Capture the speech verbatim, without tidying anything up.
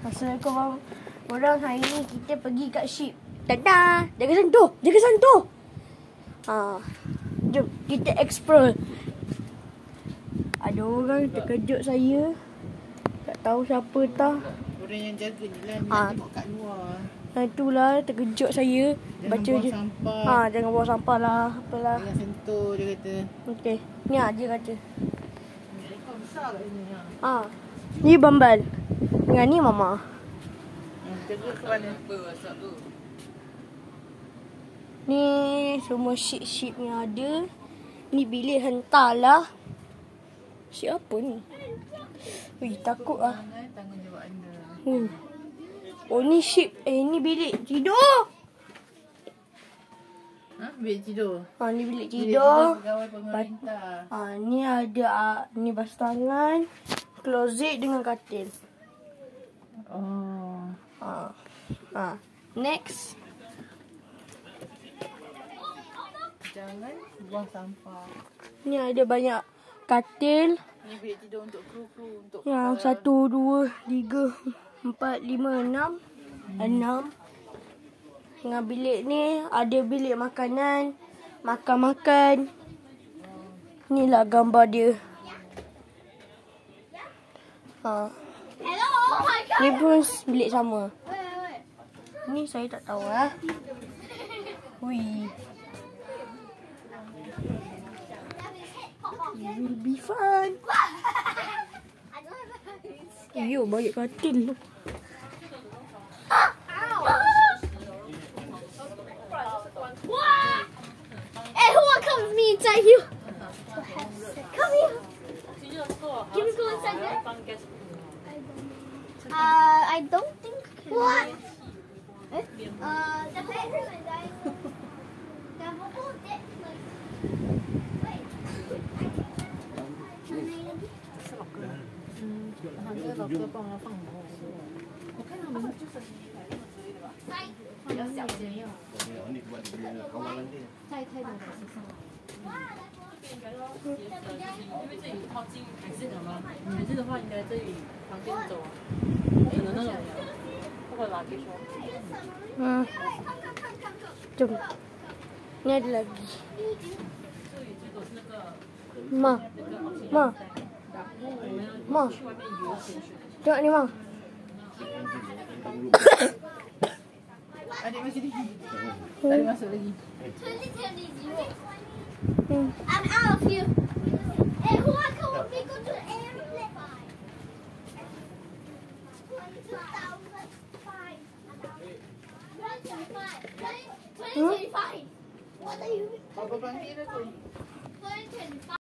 Assalamualaikum orang. Hari ni kita pergi kat ship. Dadah. Jaga sentuh. Jaga sentuh. Ha. Jom kita explore. Ada orang terkejut saya. Tak tahu siapa tah. Orang yang jaga ni lah. Dia Ha. tengok kat luar. Ha, itulah terkejut saya. Jangan Baca buang je. sampah. Ha, jangan buang sampah lah. Apalah. Jangan sentuh dia kata. Okey. Ni ah dia kata. Kau besar kat sini. Ha. Ha. Ni Bambal. Dengan ni Mama. Jaga ke mana? Apa WhatsApp tu? Ni semua ship-ship yang ada. Ni bilik hentar lah. Ship apa ni? Wih, takut lah. Tanggungjawab anda. Hmm. Oh, ni ship. Eh, ni bilik tidur. Ha? Bilik tidur? Ha, ni bilik Bilik tidur. pegawai pemerintah. Ha, ni ada ah, ni bas tangan, closet dengan katil. Oh. Ha. Ha. Next. Jangan buang sampah. Ni ada banyak katil. Ni bilik tidur untuk kru-kru. Untuk Yang satu, dua, tiga, empat, lima, enam. Enam. Dengan bilik ni ada bilik makanan, makan-makan. Inilah gambar dia. Ha. Ni pun bilik sama. Ni saya tak tahu lah. Wih. It will be fun. Yo, banyak katil tu. Hey, who wants to come with me inside here? Come here. Can we go inside there? Uh, I don't think. What? Eh? Uh, the bedroom is nice. The whole deck place. Wait. 他这个老哥帮我放很多。我看他们就是比较小间呀。太太多了，是上。 因为这里靠近海市的吗？海市的话，应该这里旁边走啊，可能那种或者哪里说。 Hmm. Jom. Ni ada lagi. Ma. Ma. Ma. Tengok ni, Ma. Adik masih di sini. Tak ada masuk lagi. Hmm. I'm out of here. Hey, who wants to come with me? Go to the airplane. twenty twenty-five. What are you? Apa panggil dia tu? twenty twenty-five.